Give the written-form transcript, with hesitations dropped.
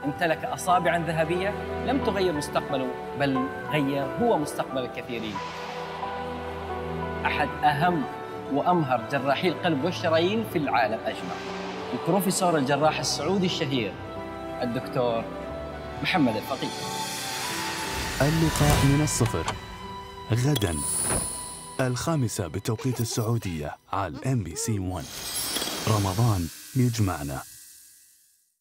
امتلك أصابعاً ذهبية لم تغير مستقبله، بل غير هو مستقبل الكثيرين. أحد أهم وأمهر جراحي القلب والشرايين في العالم أجمع، البروفيسور الجراح السعودي الشهير الدكتور محمد الفقيه. اللقاء من الصفر غداً 5 بتوقيت السعودية على MBC 1. رمضان يجمعنا.